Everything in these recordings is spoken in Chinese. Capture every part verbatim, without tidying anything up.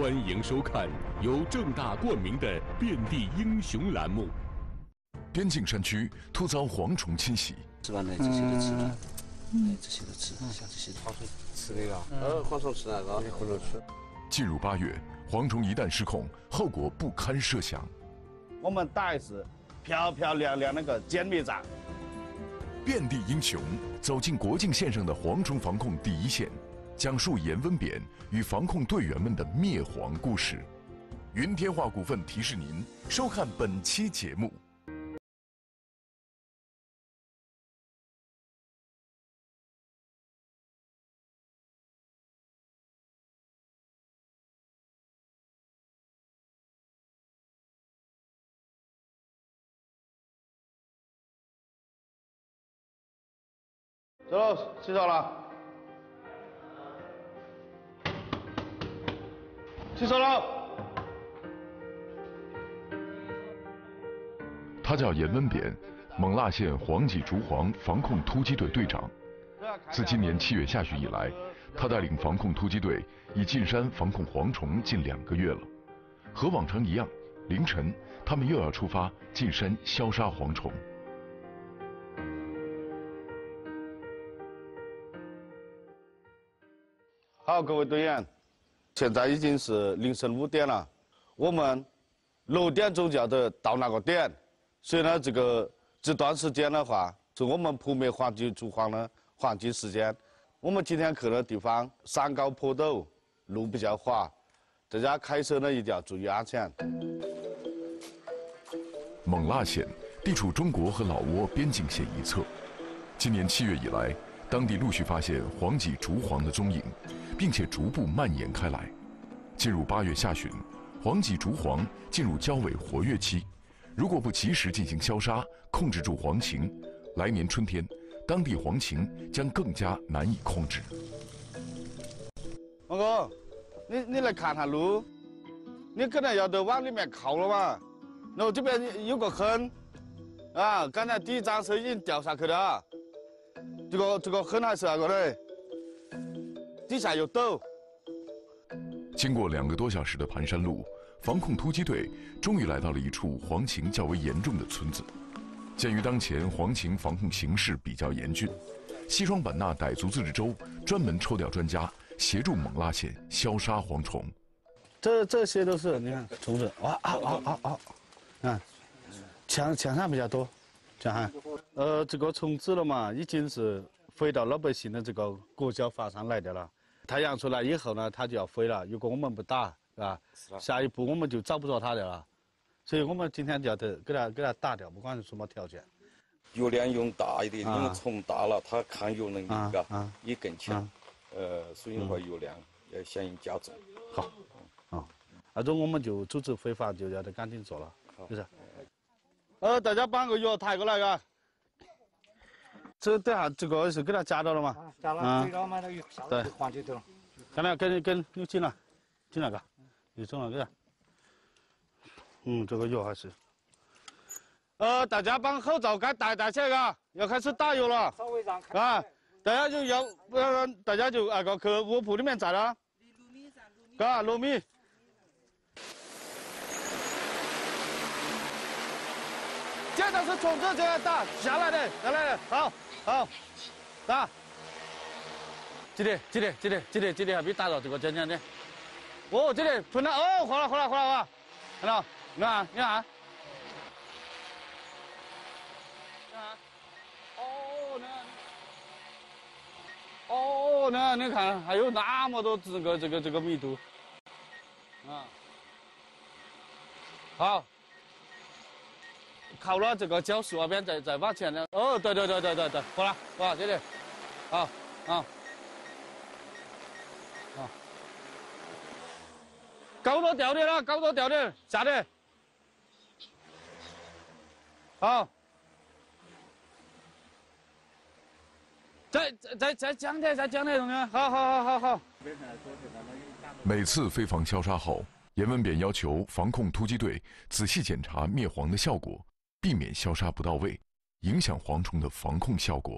欢迎收看由正大冠名的《遍地英雄》栏目。边境山区突遭蝗虫侵袭， 吃完了这些都吃了，哎，这些都吃，像这些蝗虫吃那个， 呃，蝗虫吃那个， 蝗虫吃。 进入八月，蝗虫一旦失控，后果不堪设想。 我们打的是漂漂亮亮那个歼灭战。 遍地英雄走进国境线上的蝗虫防控第一线，讲述盐温扁与防控队员们的灭蝗故事。云天化股份提示您收看本期节目。 走喽，洗手了。洗手喽。 他叫严温扁，勐腊县黄脊竹黄防控突击队队长。自今年七月下旬以来，他带领防控突击队已进山防控蝗虫近两个月了。和往常一样，凌晨他们又要出发进山消杀蝗虫。 好，各位队员，现在已经是凌晨五点了，我们六点钟就要得到那个点，所以呢，这个这段时间的话，是我们扑灭黄脊竹黄的黄金时间。我们今天去的地方山高坡陡，路比较滑，大家开车呢一定要注意安全。 勐腊县地处中国和老挝边境线一侧，今年七月以来，当地陆续发现黄脊竹黄的踪影，并且逐步蔓延开来。进入八月下旬，黄脊竹黄进入交尾活跃期，如果不及时进行消杀，控制住蝗情，来年春天，当地蝗情将更加难以控制。 王哥，你你来看下路，你可能要得往里面靠了嘛。然后这边有个坑，啊，刚才第一张是已经掉下去了，这个这个坑还是那个的，底下有陡。 经过两个多小时的盘山路，防控突击队终于来到了一处蝗情较为严重的村子。鉴于当前蝗情防控形势比较严峻，西双版纳傣族自治州专门抽调专家协助勐腊县消杀蝗虫。 这这些都是你看虫子，哇啊啊啊啊！啊，墙墙上比较多，这样哈。呃，这个虫子了嘛，已经是飞到老百姓的这个国脚法上来的了。太阳出来以后呢，它就要飞了。如果我们不打，是吧？下一步我们就找不着它的了。所以我们今天就要得给它给它打掉，不管是什么条件。 药量用大一点，因为虫大了，它抗药能力嘎也更强。呃，所以的话药量要相应加重。 好，啊，那种我们就组织非法就要得赶紧做了，就是。呃，大家把个药抬过来嘎。这等下这个是给它夹到了嘛？ 夹了，最老买那个票对， 黄金头。 刚才跟跟你进来，进来嘎，你中了给他。嗯，这个药还是。呃，大家把口罩该戴戴起来嘎，要开始打药了。 稍微让开。 啊，大家就要不然大家就那个去卧铺里面站了。嘎，糯米。这都是虫子这样打下来的，下来的，好，好，打。这里，这里，这里，这里，这里还没打到这个尖尖的。哦，这里喷了，哦，好了，好了，好了，好了，看到？你看，你看。哦，那，哦，那你看，还有那么多这个这个这个密度，啊，好。靠了这个胶树那边再再往前呢。哦，对对对对对对，过来，过来这里，好，好，好，高度掉点了，高度掉点，下去，好，再再再再讲点，再讲点，同学，好好好好好。 每次飞防消杀后，严温扁要求防控突击队仔细检查灭蝗的效果。避免消杀不到位，影响蝗虫的防控效果。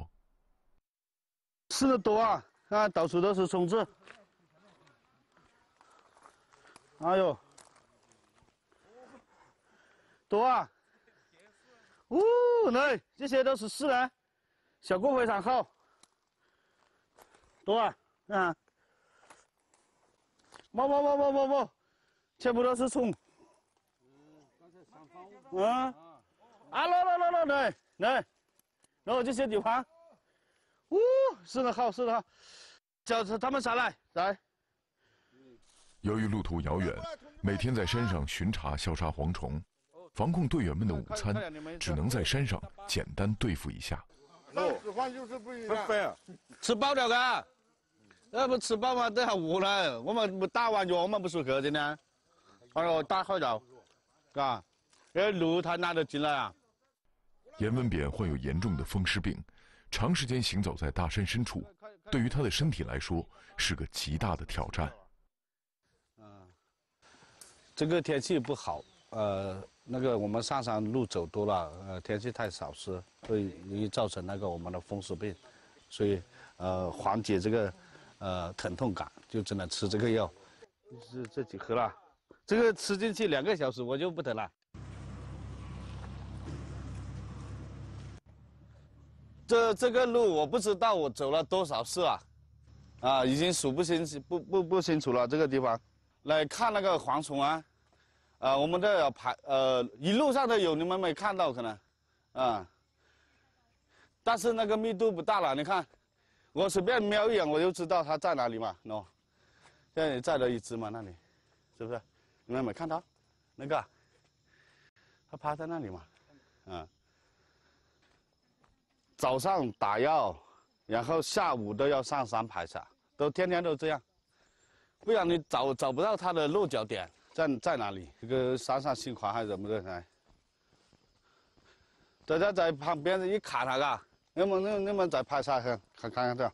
死的多啊！啊，到处都是虫子。 哎呦，多啊！哦，来，这些都是丝呢，效果非常好。多啊，啊！不不不不不不，全部都是虫。嗯，啊，来来来来来来，然后这些地方，哦，是的好，是的好，叫他们上来，来。 由于路途遥远，每天在山上巡查消杀蝗虫，防控队员们的午餐只能在山上简单对付一下。 吃饭就是不一样，吃饱了嘎，要不吃饱嘛，等下饿了。我们不打完药，我们不是去今天，哎呦，打好药，嘎，这路他拿得进来啊。 严文扁患有严重的风湿病，长时间行走在大山深处，对于他的身体来说是个极大的挑战。 这个天气不好，呃，那个我们上山路走多了，呃，天气太潮湿，会容易造成那个我们的风湿病，所以呃缓解这个呃疼痛感，就只能吃这个药。这这几盒了，这个吃进去两个小时我就不得了。这这个路我不知道我走了多少次啊，啊，已经数不清不不不清楚了这个地方。来看那个蝗虫啊，呃，我们这要排呃一路上都有，你们没看到可能，啊，但是那个密度不大了。你看，我随便瞄一眼我就知道它在哪里嘛，喏，现在也在了一只嘛，那里，是不是？你们没看到？那个，它趴在那里嘛，嗯。早上打药，然后下午都要上山排查，都天天都这样。不然你找找不到它的落脚点在在哪里？这个山上新款还是怎么的？哎，大家在旁边一看那个，你们你你们在排查看看看看这样。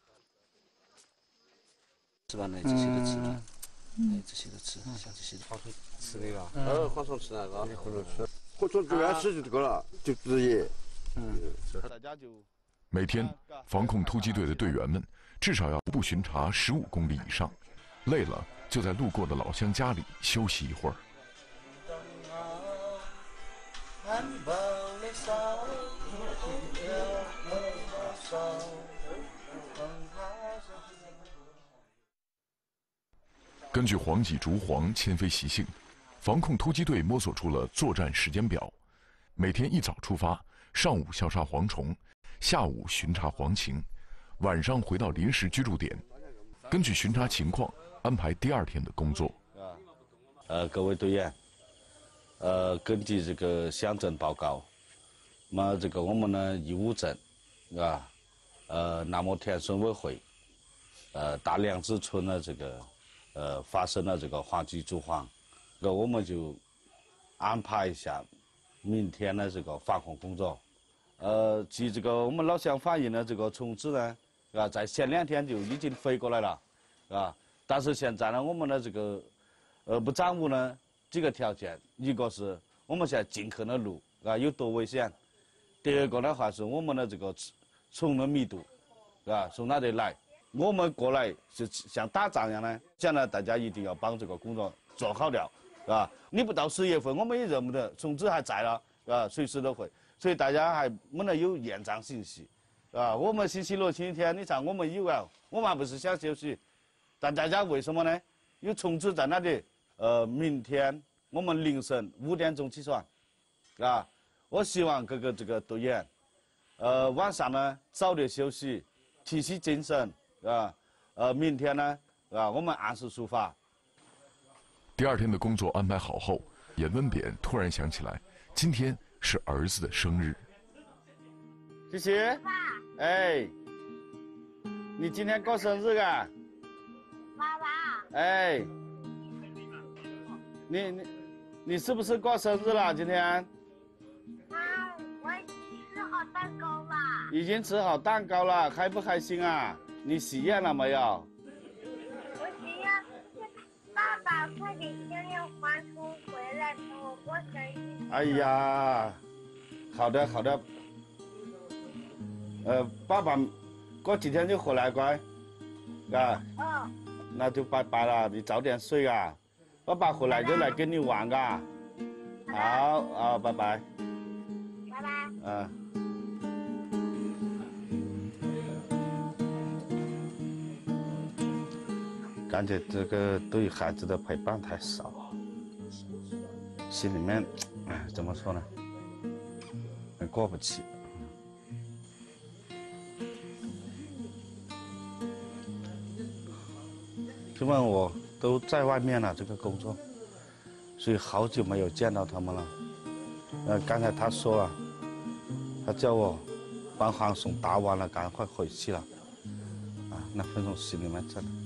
吃吧，那这些都吃了，哎，这些都吃，像这些都吃那个，呃，蝗虫吃那个，蝗虫吃，蝗虫主要吃就这个了，就职业。嗯， 大家就每天防控突击队的队员们至少要徒步巡查十五公里以上。累了，就在路过的老乡家里休息一会儿。根据黄脊竹黄迁飞习性，防控突击队摸索出了作战时间表：每天一早出发，上午消杀蝗虫，下午巡查蝗情，晚上回到临时居住点，根据巡查情况安排第二天的工作。 呃，各位队员，呃，根据这个乡镇报告，那么这个我们的义乌镇，啊，呃，南摩田村委会，呃，大梁子村的这个，呃，发生了这个黄脊竹黄，那我们就安排一下明天的这个防控工作。呃，据这个我们老乡反映的这个虫子呢，啊，在前两天就已经飞过来了，啊。但是现在呢，我们的这个，呃，不掌握呢几个条件，一个是我们现在进去的路啊有多危险，第二个的话是我们的这个虫的密度，啊，从哪里来？我们过来是像打仗一样的，现在大家一定要把这个工作做好了，啊，你不到十月份，我们也认不得，虫子还在了，啊，随时都会，所以大家还没得有延长信息，啊，我们星期六、星期天，你像我们有啊，我们还不是想休息。但大家为什么呢？有虫子在那里。呃，明天我们凌晨五点钟起床，啊，我希望各个这个队员，呃，晚上呢早点休息，提起精神，啊，呃，明天呢，啊，我们按时出发。 第二天的工作安排好后，严文扁突然想起来，今天是儿子的生日。 琪琪，哎，你今天过生日啊？ 爸爸， 哎，你你你是不是过生日了？今天？ 啊，我已经吃好蛋糕了。 已经吃好蛋糕了，开不开心啊？你许愿了没有？ 我许愿，爸爸快点叫让蝗虫回来陪我过生日。 哎呀，好的好的。呃，爸爸过几天就回来，乖，啊。 嗯。 那就拜拜了，你早点睡啊， 爸爸回来就来跟你玩嘎。好啊，拜拜。 拜拜。 嗯。感觉这个对孩子的陪伴太少，心里面，哎，怎么说呢？很过不去。因为我都在外面了，这个工作，所以好久没有见到他们了。呃，刚才他说了，他叫我帮黄松打完了，赶快回去了。啊，那份种心里面真的。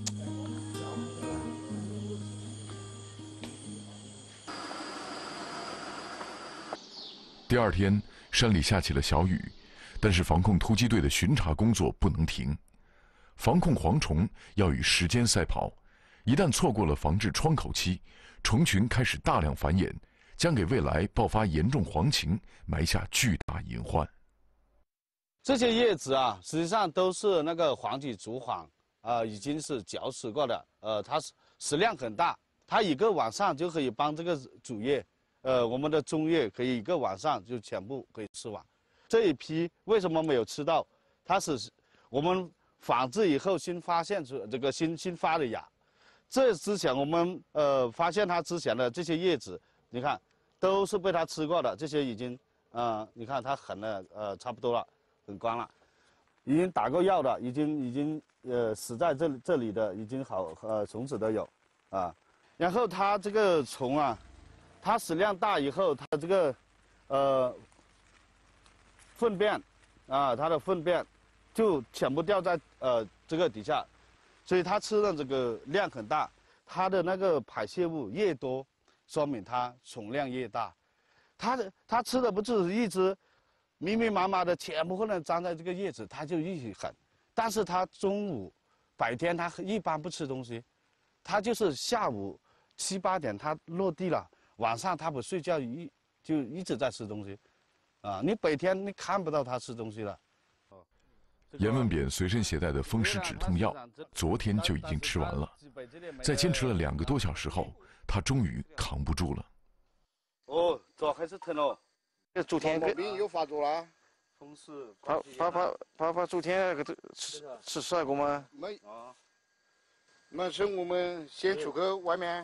第二天，山里下起了小雨，但是防控突击队的巡查工作不能停。防控蝗虫要与时间赛跑，一旦错过了防治窗口期，虫群开始大量繁衍，将给未来爆发严重蝗情埋下巨大隐患。 这些叶子啊，实际上都是那个黄体竹黄，呃，已经是绞死过的，呃，它是食量很大，它一个晚上就可以帮这个主叶。呃，我们的中叶可以一个晚上就全部可以吃完。这一批为什么没有吃到？它是我们仿制以后新发现出这个新新发的芽。这之前我们呃发现它之前的这些叶子，你看都是被它吃过的。这些已经呃，你看它横了呃差不多了，很光了，已经打过药的，已经已经呃死在这里这里的已经好呃虫子都有啊。然后它这个虫啊。它食量大以后，它这个，呃，粪便，啊，它的粪便，就全部掉在呃这个底下，所以它吃的这个量很大，它的那个排泄物越多，说明它虫量越大。它的它吃的不是一只密密麻麻的全部可能粘在这个叶子，它就一起啃。但是它中午、白天它一般不吃东西，它就是下午七八点它落地了。晚上它不睡觉，一就一直在吃东西，啊，你白天你看不到它吃东西了。 严文扁随身携带的风湿止痛药，昨天就已经吃完了。在坚持了两个多小时后，他终于扛不住了。 哦，脚还是疼哦。 这昨天病又发作了。 风湿。 爸爸爸爸爸昨天那个吃吃啥个吗？没。啊。没事，我们先出去外面。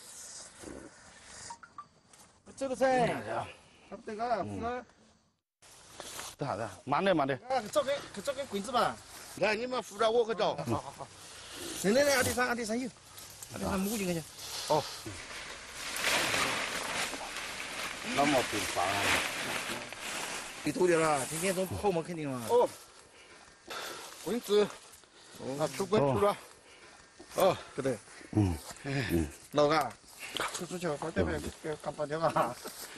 这个噻， 差不多个，嗯。 等下等下，慢点慢点。 啊，找根找根棍子吧。 来，你们扶着我去找。 好好好。来来来，阿弟上阿弟上有，阿弟上母亲去。哦。 那么频繁啊？ 最多的了，天天都跑嘛，肯定嘛。 哦。棍子，啊，出棍出了。哦，对对。嗯。嗯。老个。出出去，快点别别干半天啊！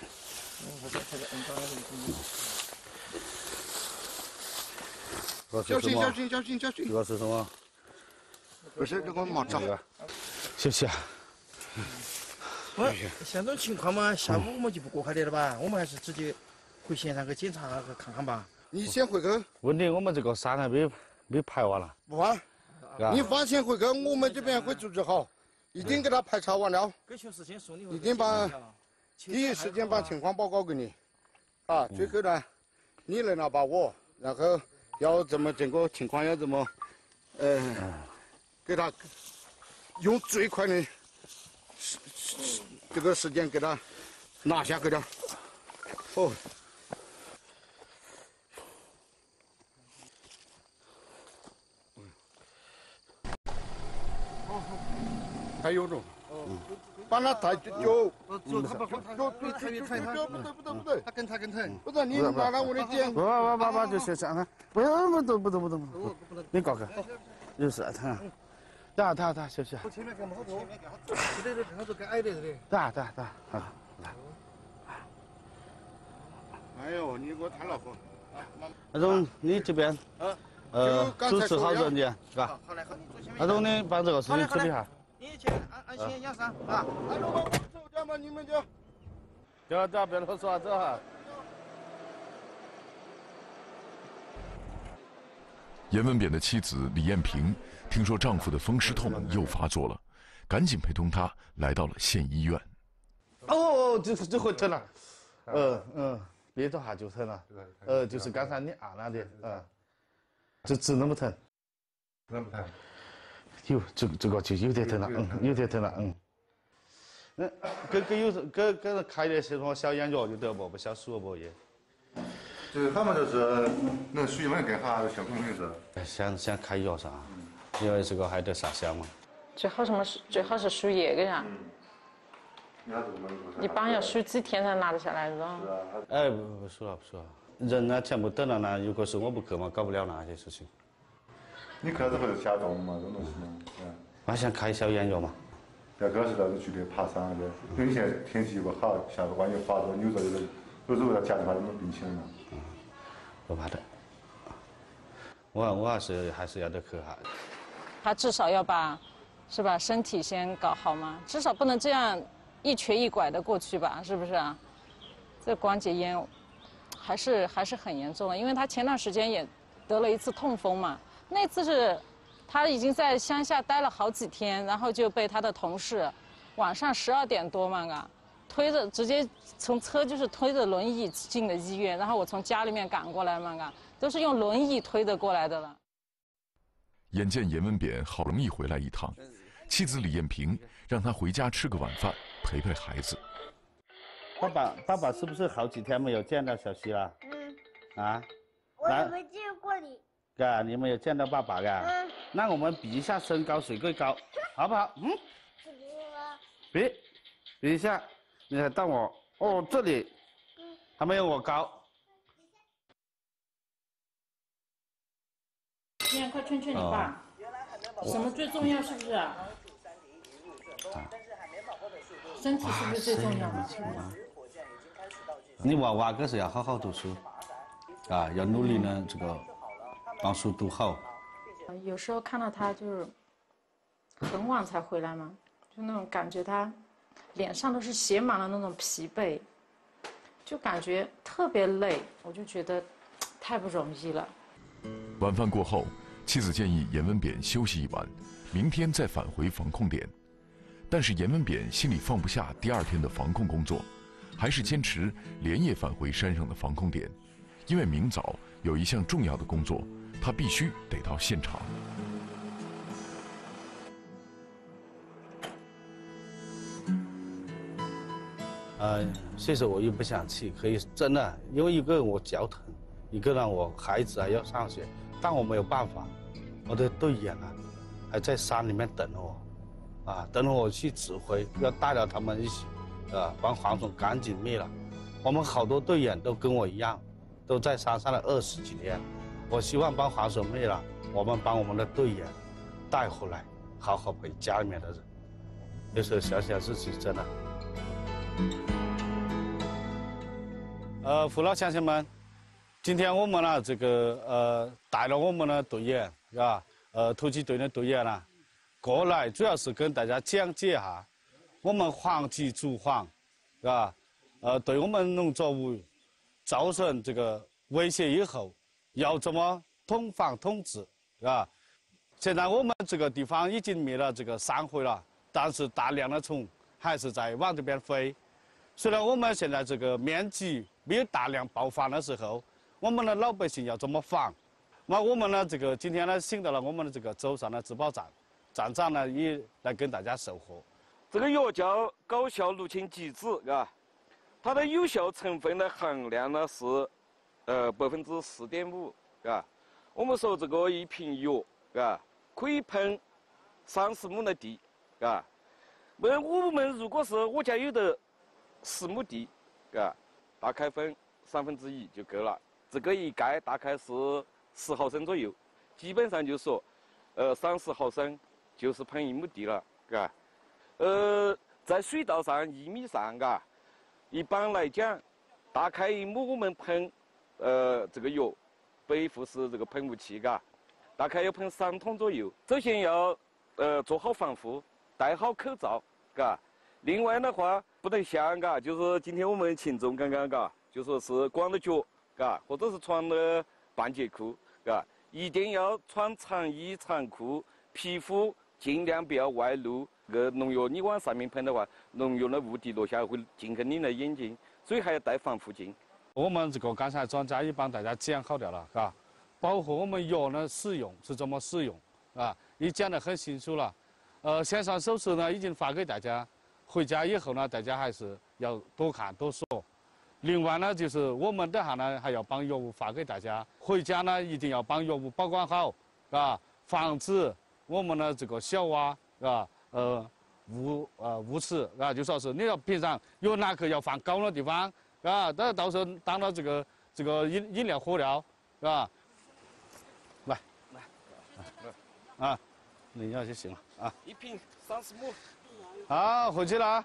小心小心小心小心！ 这个是什么？ 不是这个毛扎。 谢谢。 我像这种情况嘛，下午我们就不过海里了吧？我们还是直接回现场去检查去看看吧。 你先回去。 问题我们这个山还没没排完了。 不完。你放心回去，我们这边会组织好。一定给他排查完了，一定把第一时间把情况报告给你，啊，最后呢，你能拿把握，然后要怎么整个情况要怎么，呃，给他用最快的时这个时间给他拿下去的，哦。还有种，把他抬就就他不就就抬越抬他， 不对不对不对， 他跟他跟疼， 不是你拿了我的剑， 不不不不就行行了，不不不不不不不，你搞个，就是疼，大大大休息。 前面干嘛好多？这里这好多跟矮的这里。 大大大，好来。 哎呦，你给我谈老婆。 阿忠，你这边，呃，主持好人家，是吧？ 好嘞好。 阿忠，你把这个事情处理下。 你去安安心养伤啊！ 哎，老板，走，家嘛，你们就。 走走，别啰嗦，走哈。 严文扁的妻子李艳萍听说丈夫的风湿痛又发作了， 赶紧陪同他来到了县医院。 哦，这这会疼了，嗯嗯，憋着下就疼了，呃，就是刚才你按了的，嗯，这只能不疼？ 能不疼？ 有这这个就有点疼了，嗯，有点疼了，嗯。嗯，给给有给给人开点什么小眼药就得不？不小输不也？ 就是他们就是能输液能更好，效果肯定是。 想想开药噻，因为这个还得上香嘛。 最好什么？最好是输液的呀。一般要输几天才拿得下来的。 哎，不不输了不输了，人呢全部等了呢，如果是我不去嘛，搞不了那些事情。 你去了之后就下重嘛，这种东西嘛，嗯。 我想开小眼药嘛。 要主要是那种去的爬山的，因为现在天气不好，下次万一滑着扭着有点，有时候要家里发生病情嘛。 嗯，不怕的。我我还是还是要得去哈。 他至少要把，是吧？身体先搞好嘛，至少不能这样一瘸一拐的过去吧？是不是啊？这关节炎还是还是很严重的，因为他前段时间也得了一次痛风嘛，那次是。他已经在乡下待了好几天，然后就被他的同事晚上十二点多嘛，啊，推着直接从车就是推着轮椅进了医院，然后我从家里面赶过来嘛，啊，都是用轮椅推着过来的了。 眼见严文扁好容易回来一趟，妻子李艳萍让他回家吃个晚饭，陪陪孩子。 爸爸，爸爸是不是好几天没有见到小希了？ 嗯。 啊？ 我也没见过你。 嘎，你没有见到爸爸嘎？嗯。那我们比一下身高谁最高，好不好？嗯。比，比一下，你看到我哦，这里，还没有我高。 你快劝劝你爸，哦、什么最重要是不是？啊、身体是不是最重要的？啊、 你娃娃可是要好好读书，啊，要努力呢，这个把书读好。 有时候看到他就是很晚才回来嘛，就那种感觉，他脸上都是写满了那种疲惫，就感觉特别累，我就觉得太不容易了。 晚饭过后，妻子建议严文扁休息一晚，明天再返回防控点。但是严文扁心里放不下第二天的防控工作，还是坚持连夜返回山上的防控点，因为明早有一项重要的工作。他必须得到现场。 呃，其实我又不想去，可以真的，因为一个我脚疼，一个呢我孩子还要上学，但我没有办法，我的队员啊还在山里面等着我，啊，等着我去指挥，要带着他们一起，啊，把蝗虫赶紧灭了。我们好多队员都跟我一样，都在山上了二十几年。我希望把蝗虫灭了，我们把我们的队员带回来，好好陪家里面的人。有时候想想自己真的。呃，父老乡亲们，今天我们呢这个呃带了我们的队员是吧？呃，突击队的队员呢过来，主要是跟大家讲解哈我们黄芪煮黄是吧？呃，对我们农作物造成这个威胁以后。要怎么统防统治，是吧？现在我们这个地方已经灭了这个山灰了，但是大量的虫还是在往这边飞。虽然我们现在这个面积没有大量爆发的时候，我们的老百姓要怎么防？那我们呢，这个今天呢，请到了我们的这个舟山的植保站站长呢，也来跟大家授课。 这个药叫高效氯氰基酯，啊，它的有效成分的含量呢是。呃，百分之四点五，啊，我们说这个一瓶药，啊，可以喷三十亩的地，啊，那我们如果是我家有的十亩地，啊，大概分三分之一就够了。这个一盖大概是十毫升左右，基本上就说，呃，三十毫升就是喷一亩地了，啊，呃，在水稻上一米上，啊，一般来讲，大概一亩我们喷。呃，这个药，背负式这个喷雾器，嘎，大概要喷三桶左右。首先要呃做好防护，戴好口罩，嘎。另外的话，不能像嘎，就是今天我们群众刚刚嘎，就说是光着脚，嘎，或者是穿了半截裤，嘎，一定要穿长衣长裤，皮肤尽量不要外露。 这个农药你往上面喷的话，农药的雾滴落下会尽肯你的眼睛，所以还要戴防护镜。 我们这个刚才专家也帮大家讲好掉了，嘎，包括我们药的使用是怎么使用，啊，也讲得很清楚了。呃，线上手册呢已经发给大家，回家以后呢，大家还是要多看多说。另外呢，就是我们等下呢还要把药物发给大家，回家呢一定要把药物保管好，啊，防止我们的这个小娃，啊，呃，误呃误吃，啊，就说是你要平常有哪个要放高的地方。 啊，到到时候当了这个这个饮饮料喝料，是吧？来来，啊，领药就行了啊。 一瓶三十亩。 好，回去了。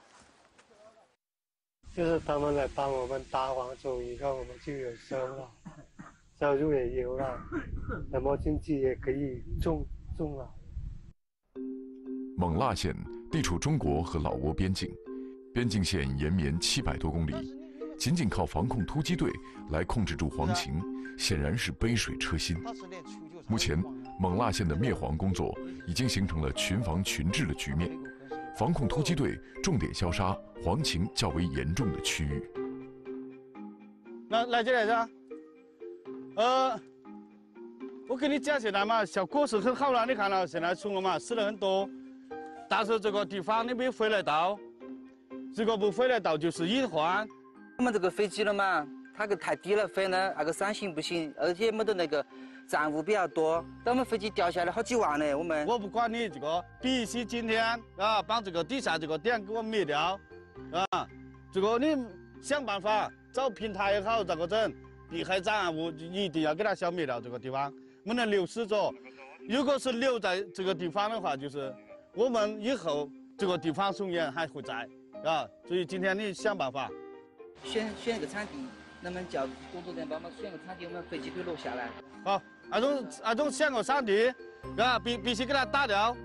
就是他们来帮我们打黄种，以后我们就有收了，收入也有了，那么经济也可以种种了。 勐腊县地处中国和老挝边境，边境线延绵七百多公里。 仅仅靠防控突击队来控制住黄禽，显然是杯水车薪。目前，勐腊县的灭黄工作已经形成了群防群治的局面，防控突击队重点消杀黄禽较为严重的区域。 来来这来着，呃，我给你讲现在嘛，效果是很好了，你看了，现在虫了嘛，死了很多，但是这个地方你没回来到，这个不回来到就是隐患。 我们这个飞机了嘛，它个太低了，飞呢那个伞形不行，而且没得那个站务比较多。等我们飞机掉下来好几万呢，我们。 我不管你这个，必须今天啊，把这个底下这个点给我灭掉，啊，这个你想办法找平台也好，咋个整？地海站务一定要给它消灭掉这个地方，不能流失着。如果是留在这个地方的话，就是我们以后这个地方松原还会在，啊，所以今天你想办法。 选选一个场地，能不能叫工作人员帮忙选个场地，我们飞机可以落下来。 好，那种那种选个场地，啊，必必须给它打掉。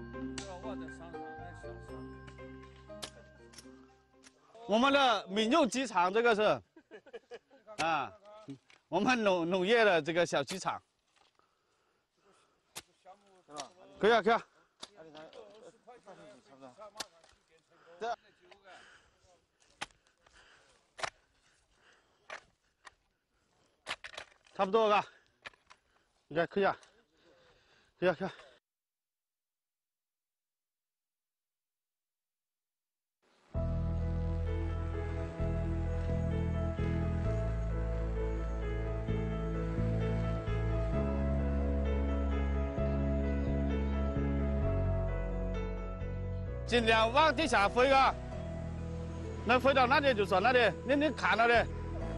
我们的民用机场，这个是，啊，我们农农业的这个小机场，可以啊，可以啊。差不多了，应该可以啊，可以啊，可以啊。尽量往底下飞啊，能飞到哪里就算哪里，你你看到的。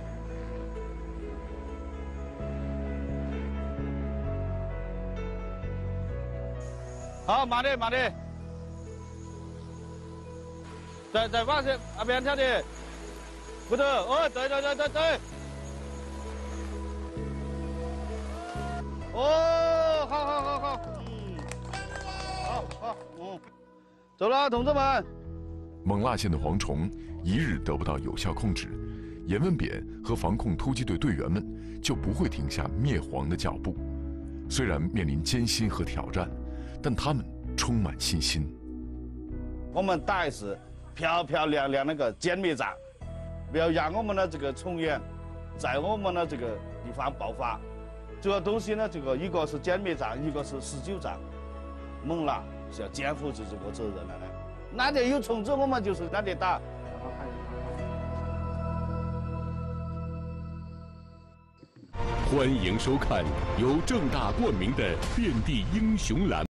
好，慢点，慢点。再再往这那边跳的，不对，哦，对对对对对。哦，好好好好，嗯，好好，嗯，走了，同志们。 勐腊县的蝗虫一日得不到有效控制，严文扁和防控突击队队员们就不会停下灭蝗的脚步。虽然面临艰辛和挑战。 但他们充满信心。 我们打的是漂漂亮亮那个歼灭战，不要让我们的这个虫源在我们的这个地方爆发。这个东西呢，这个一个是歼灭战，一个是施救战。勐腊是要肩负起这个责任的。哪里有虫子，我们就是哪里打。 欢迎收看由正大冠名的《遍地英雄》栏目。